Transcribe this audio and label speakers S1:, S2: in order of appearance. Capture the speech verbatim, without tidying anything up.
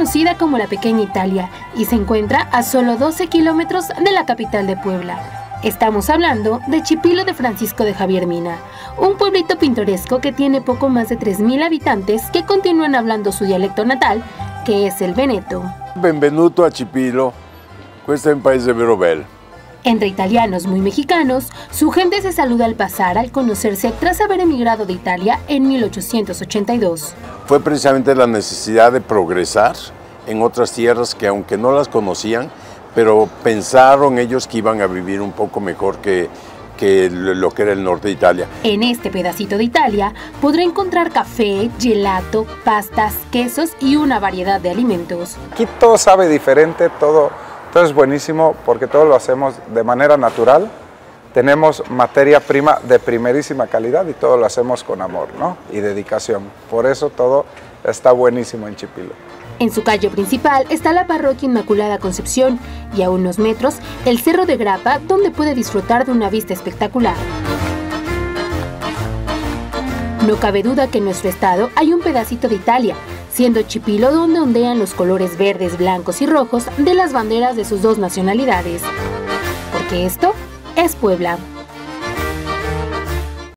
S1: conocida como la Pequeña Italia y se encuentra a solo doce kilómetros de la capital de Puebla. Estamos hablando de Chipilo de Francisco de Javier Mina, un pueblito pintoresco que tiene poco más de tres mil habitantes que continúan hablando su dialecto natal, que es el veneto.
S2: Benvenuto a Chipilo, questo è un paese vero bello.
S1: Entre italianos muy mexicanos, su gente se saluda al pasar al conocerse tras haber emigrado de Italia en mil ochocientos ochenta y dos.
S2: Fue precisamente la necesidad de progresar en otras tierras que aunque no las conocían, pero pensaron ellos que iban a vivir un poco mejor que, que lo que era el norte de Italia.
S1: En este pedacito de Italia podrá encontrar café, gelato, pastas, quesos y una variedad de alimentos.
S3: Aquí todo sabe diferente, todo, todo es buenísimo porque todo lo hacemos de manera natural. Tenemos materia prima de primerísima calidad y todo lo hacemos con amor, ¿no? Y dedicación. Por eso todo está buenísimo en Chipilo.
S1: En su calle principal está la parroquia Inmaculada Concepción y a unos metros el Cerro de Grapa, donde puede disfrutar de una vista espectacular. No cabe duda que en nuestro estado hay un pedacito de Italia, siendo Chipilo donde ondean los colores verdes, blancos y rojos de las banderas de sus dos nacionalidades. Porque esto es Puebla.